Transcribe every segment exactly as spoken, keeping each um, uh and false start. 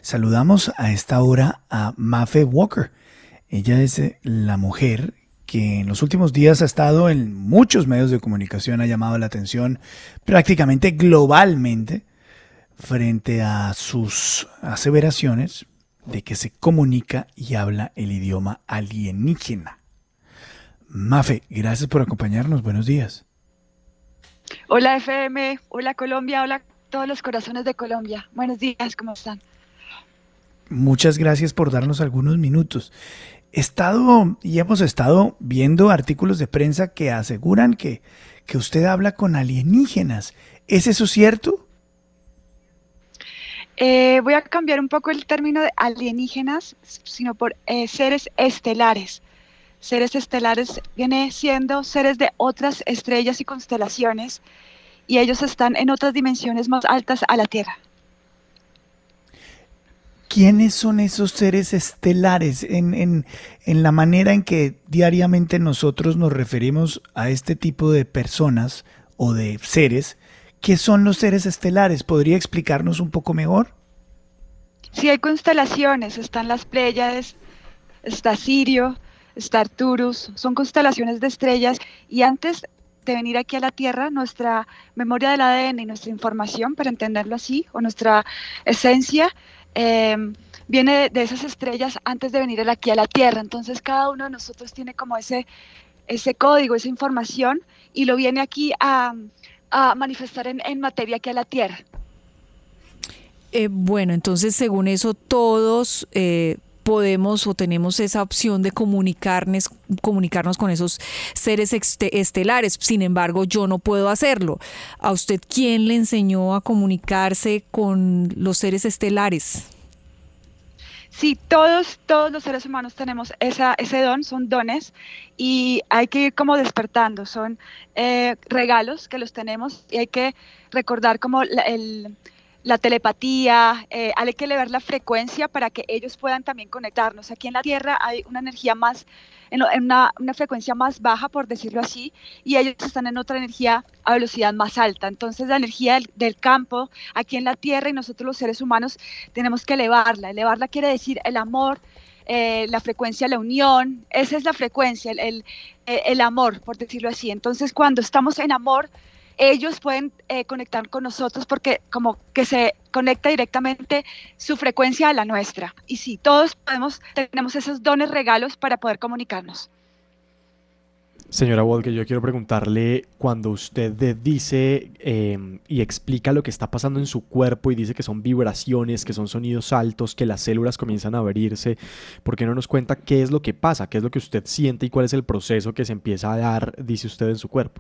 Saludamos a esta hora a Mafe Walker. Ella es eh, la mujer que en los últimos días ha estado en muchos medios de comunicación, ha llamado la atención prácticamente globalmente frente a sus aseveraciones de que se comunica y habla el idioma alienígena. Mafe, gracias por acompañarnos. Buenos días. Hola F M, hola Colombia, hola a todos los corazones de Colombia. Buenos días, ¿cómo están? Muchas gracias por darnos algunos minutos. He estado y hemos estado viendo artículos de prensa que aseguran que, que usted habla con alienígenas. ¿Es eso cierto? Eh, voy a cambiar un poco el término de alienígenas, sino por eh, seres estelares. Seres estelares viene siendo seres de otras estrellas y constelaciones, y ellos están en otras dimensiones más altas a la Tierra. ¿Quiénes son esos seres estelares en, en, en la manera en que diariamente nosotros nos referimos a este tipo de personas o de seres? ¿Qué son los seres estelares? ¿Podría explicarnos un poco mejor? Si hay constelaciones, están las Pléyades, está Sirio, está Arcturus, son constelaciones de estrellas, y antes de venir aquí a la Tierra, nuestra memoria del A D N y nuestra información, para entenderlo así, o nuestra esencia, eh, viene de, de esas estrellas antes de venir aquí a la Tierra. Entonces cada uno de nosotros tiene como ese, ese código, esa información, y lo viene aquí a, a manifestar en, en materia aquí a la Tierra. Eh, bueno, entonces según eso todos eh, podemos o tenemos esa opción de comunicarnos, comunicarnos con esos seres estelares. Sin embargo, yo no puedo hacerlo. ¿A usted quién le enseñó a comunicarse con los seres estelares? Sí, todos, todos los seres humanos tenemos esa, ese don, son dones, y hay que ir como despertando, son eh, regalos que los tenemos, y hay que recordar como la, el, la telepatía, eh, hay que elevar la frecuencia para que ellos puedan también conectarnos. Aquí en la Tierra hay una energía más, en, en una, una frecuencia más baja, por decirlo así, y ellos están en otra energía a velocidad más alta. Entonces la energía del, del campo aquí en la Tierra, y nosotros los seres humanos tenemos que elevarla. Elevarla quiere decir el amor, eh, la frecuencia, la unión. Esa es la frecuencia, el, el, el amor, por decirlo así. Entonces cuando estamos en amor, ellos pueden eh, conectar con nosotros, porque como que se conecta directamente su frecuencia a la nuestra. Y sí, todos podemos, tenemos esos dones, regalos para poder comunicarnos. Señora Walker, yo quiero preguntarle, cuando usted dice eh, y explica lo que está pasando en su cuerpo y dice que son vibraciones, que son sonidos altos, que las células comienzan a abrirse, ¿por qué no nos cuenta qué es lo que pasa, qué es lo que usted siente y cuál es el proceso que se empieza a dar, dice usted, en su cuerpo?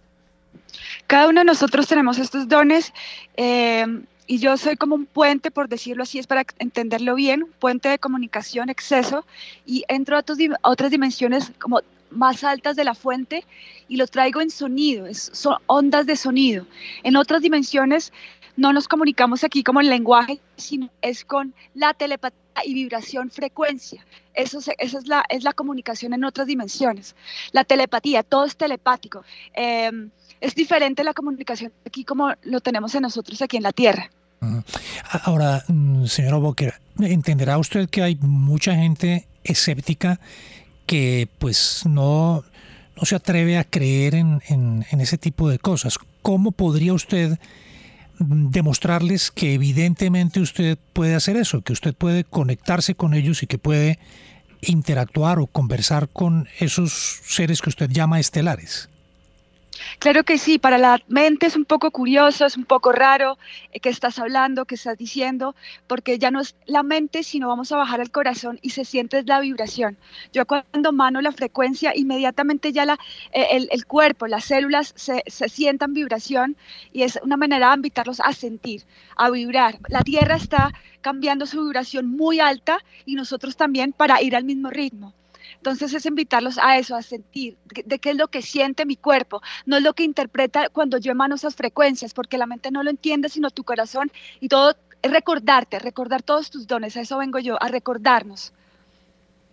Cada uno de nosotros tenemos estos dones, eh, y yo soy como un puente, por decirlo así, es para entenderlo bien, un puente de comunicación, exceso, y entro a, otros, a otras dimensiones como más altas de la fuente, y lo traigo en sonido, es, son ondas de sonido. En otras dimensiones no nos comunicamos aquí como en lenguaje, sino es con la telepatía y vibración, frecuencia. Eso se, esa es la, es la comunicación en otras dimensiones. La telepatía, todo es telepático. Eh, es diferente la comunicación aquí como lo tenemos en nosotros aquí en la Tierra. Uh-huh. Ahora, señora Walker, entenderá usted que hay mucha gente escéptica que pues no, no se atreve a creer en, en, en ese tipo de cosas. ¿Cómo podría usted demostrarles que evidentemente usted puede hacer eso, que usted puede conectarse con ellos y que puede interactuar o conversar con esos seres que usted llama estelares? Claro que sí, para la mente es un poco curioso, es un poco raro eh, qué estás hablando, qué estás diciendo, porque ya no es la mente, sino vamos a bajar al corazón y se siente la vibración. Yo cuando mano la frecuencia, inmediatamente ya la, eh, el, el cuerpo, las células se, se sientan vibración, y es una manera de invitarlos a sentir, a vibrar. La Tierra está cambiando su vibración muy alta, y nosotros también, para ir al mismo ritmo. Entonces es invitarlos a eso, a sentir de, de qué es lo que siente mi cuerpo, no es lo que interpreta cuando yo emano esas frecuencias, porque la mente no lo entiende, sino tu corazón, y todo es recordarte, recordar todos tus dones. A eso vengo yo, a recordarnos.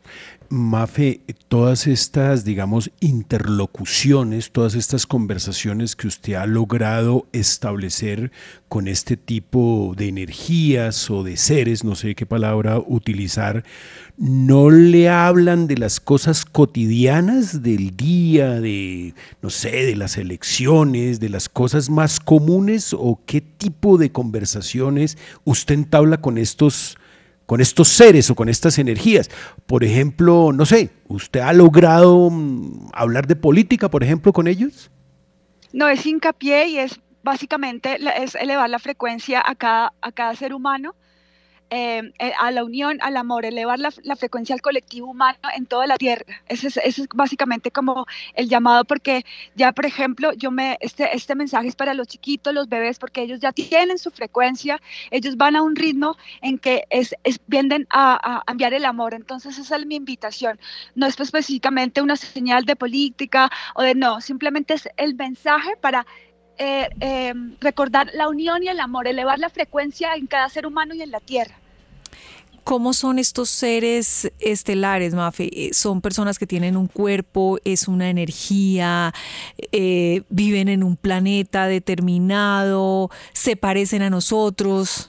Mafe, todas estas, digamos, interlocuciones, todas estas conversaciones que usted ha logrado establecer con este tipo de energías o de seres, no sé qué palabra utilizar, ¿no le hablan de las cosas cotidianas del día, de, no sé, de las elecciones, de las cosas más comunes? ¿O qué tipo de conversaciones usted entabla con estos con estos seres o con estas energías? Por ejemplo, no sé, ¿usted ha logrado mm, hablar de política, por ejemplo, con ellos? No, es hincapié y es básicamente la- es elevar la frecuencia a cada, a cada ser humano, eh, eh, a la unión, al amor, elevar la, la frecuencia al colectivo humano en toda la tierra. Ese es, ese es básicamente como el llamado, porque ya, por ejemplo, yo me, este, este mensaje es para los chiquitos, los bebés, porque ellos ya tienen su frecuencia, ellos van a un ritmo en que es, es, vienen a, a enviar el amor. Entonces esa es mi invitación. No es específicamente una señal de política o de no, simplemente es el mensaje para eh, eh, recordar la unión y el amor, elevar la frecuencia en cada ser humano y en la tierra. ¿Cómo son estos seres estelares, Mafe? Eh, ¿Son personas que tienen un cuerpo, es una energía, eh, viven en un planeta determinado, se parecen a nosotros?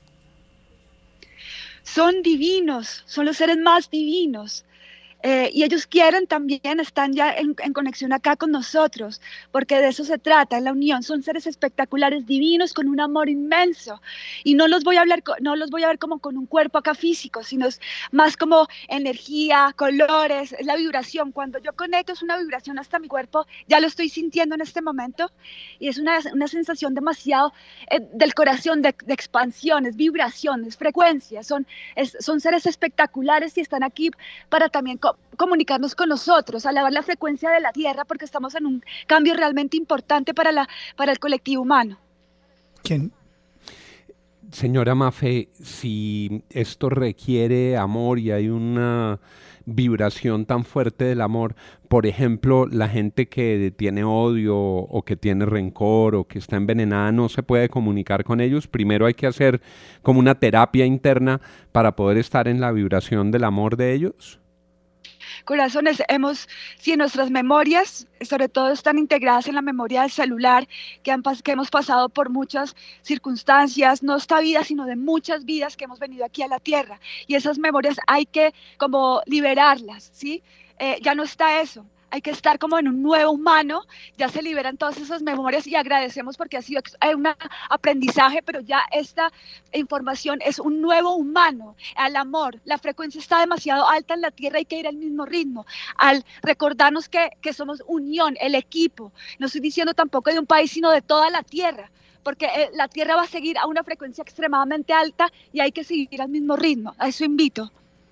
Son divinos, son los seres más divinos. Eh, y ellos quieren también, están ya en, en conexión acá con nosotros, porque de eso se trata, en la unión. Son seres espectaculares, divinos, con un amor inmenso. Y no los voy a hablar, no los voy a ver como con un cuerpo acá físico, sino es más como energía, colores, es la vibración. Cuando yo conecto es una vibración hasta mi cuerpo, ya lo estoy sintiendo en este momento, y es una, una sensación demasiado eh, del corazón, de, de expansión, es vibración, es frecuencia. Son, es, son seres espectaculares y están aquí para también co comunicarnos con nosotros, elevar la frecuencia de la Tierra, porque estamos en un cambio realmente importante para, la, para el colectivo humano. ¿Quién? Señora Mafe, si esto requiere amor y hay una vibración tan fuerte del amor, por ejemplo, la gente que tiene odio o que tiene rencor o que está envenenada no se puede comunicar con ellos. Primero hay que hacer como una terapia interna para poder estar en la vibración del amor de ellos. Corazones, hemos, si nuestras memorias, sobre todo están integradas en la memoria del celular, que, han, que hemos pasado por muchas circunstancias, no esta vida, sino de muchas vidas que hemos venido aquí a la tierra, y esas memorias hay que como liberarlas, ¿sí? Eh, ya no está eso. Hay que estar como en un nuevo humano, ya se liberan todas esas memorias y agradecemos porque ha sido un aprendizaje, pero ya esta información es un nuevo humano, al amor. La frecuencia está demasiado alta en la tierra, hay que ir al mismo ritmo, al recordarnos que, que somos unión, el equipo. No estoy diciendo tampoco de un país, sino de toda la tierra, porque eh, la tierra va a seguir a una frecuencia extremadamente alta y hay que seguir al mismo ritmo. A eso invito.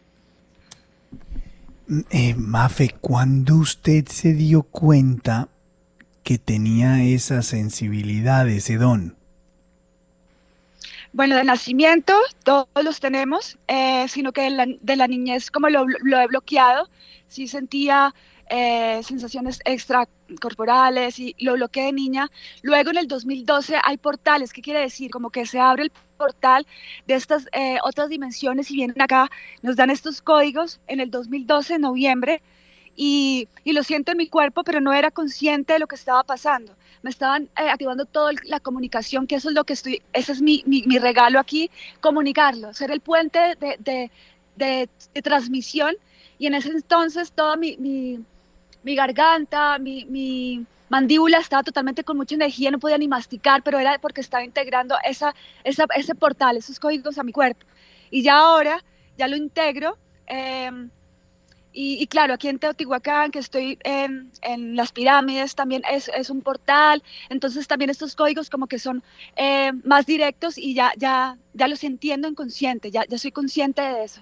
Eh, Mafe, ¿cuándo usted se dio cuenta que tenía esa sensibilidad, ese don? Bueno, de nacimiento todos los tenemos, eh, sino que de la, de la niñez como lo, lo he bloqueado, sí sentía eh, sensaciones extracorporales y lo bloqueé de niña. Luego en el dos mil doce hay portales, ¿qué quiere decir? Como que se abre el portal de estas eh, otras dimensiones y vienen acá, nos dan estos códigos en el dos mil doce, en noviembre, y, y lo siento en mi cuerpo, pero no era consciente de lo que estaba pasando. Me estaban eh, activando toda la comunicación, que eso es lo que estoy, ese es mi, mi, mi regalo aquí, comunicarlo, ser el puente de, de, de, de transmisión, y en ese entonces toda mi, mi, mi garganta, mi, mi mandíbula estaba totalmente con mucha energía, no podía ni masticar, pero era porque estaba integrando esa, esa, ese portal, esos códigos a mi cuerpo. Y ya ahora, ya lo integro, eh, y, y claro, aquí en Teotihuacán, que estoy en, en las pirámides, también es, es un portal, entonces también estos códigos como que son eh, más directos y ya, ya, ya los entiendo inconsciente, ya, ya soy consciente de eso.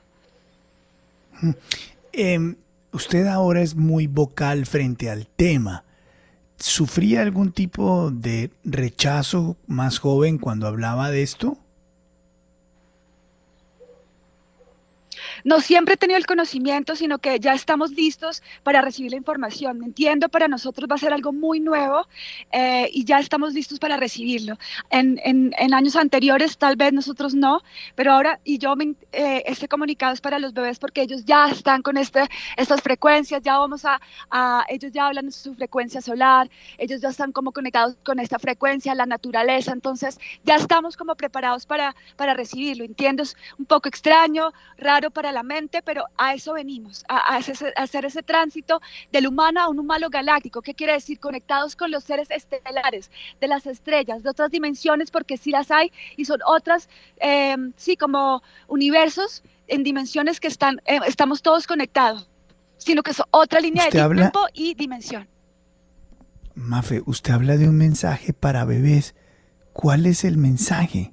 Eh, usted ahora es muy vocal frente al tema. ¿Sufría algún tipo de rechazo más joven cuando hablaba de esto? no siempre he tenido el conocimiento, sino que ya estamos listos para recibir la información. Entiendo, para nosotros va a ser algo muy nuevo eh, y ya estamos listos para recibirlo. En, en, en años anteriores tal vez nosotros no, pero ahora, y yo me, eh, este comunicado es para los bebés porque ellos ya están con este, estas frecuencias, ya vamos a, a, ellos ya hablan de su frecuencia solar, ellos ya están como conectados con esta frecuencia, la naturaleza, entonces ya estamos como preparados para, para recibirlo. Entiendo, es un poco extraño, raro para la mente, pero a eso venimos, a, a, hacer, a hacer ese tránsito del humano a un humano galáctico. ¿Qué quiere decir? Conectados con los seres estelares, de las estrellas, de otras dimensiones, porque sí las hay, y son otras, eh, sí, como universos en dimensiones que están, eh, estamos todos conectados, sino que es otra línea de tiempo habla, y dimensión. Mafe, usted habla de un mensaje para bebés. ¿Cuál es el mensaje?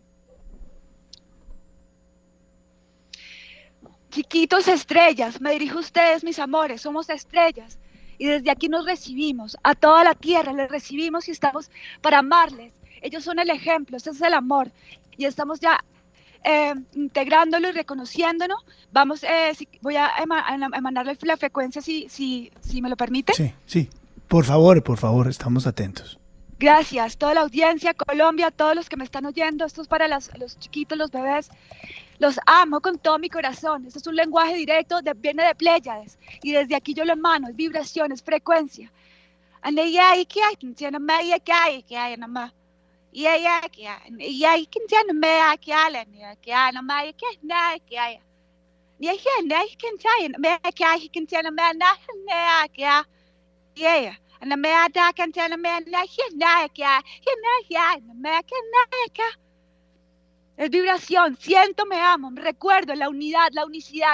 Chiquitos estrellas, me dirijo a ustedes, mis amores, somos estrellas y desde aquí nos recibimos, a toda la tierra les recibimos y estamos para amarles. Ellos son el ejemplo, ese es el amor y estamos ya eh, integrándolo y reconociéndonos. Vamos, eh, si, voy a, ema, a mandarle la frecuencia si, si, si me lo permite. Sí, sí, por favor, por favor, estamos atentos. Gracias, toda la audiencia, Colombia, todos los que me están oyendo, esto es para las, los chiquitos, los bebés. Los amo con todo mi corazón. Este es un lenguaje directo, de, viene de Pléyades. Y desde aquí yo lo emano, es vibración, es frecuencia. Es vibración, siento, me amo, recuerdo la unidad, la unicidad.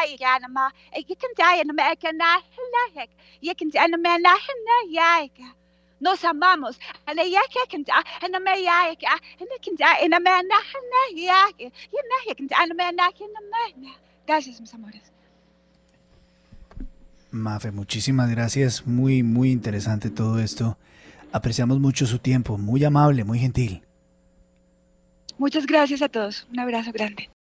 Nos amamos. Gracias, mis amores. Mafe, muchísimas gracias. Muy, muy interesante todo esto. Apreciamos mucho su tiempo. Muy amable, muy gentil. Muchas gracias a todos. Un abrazo grande.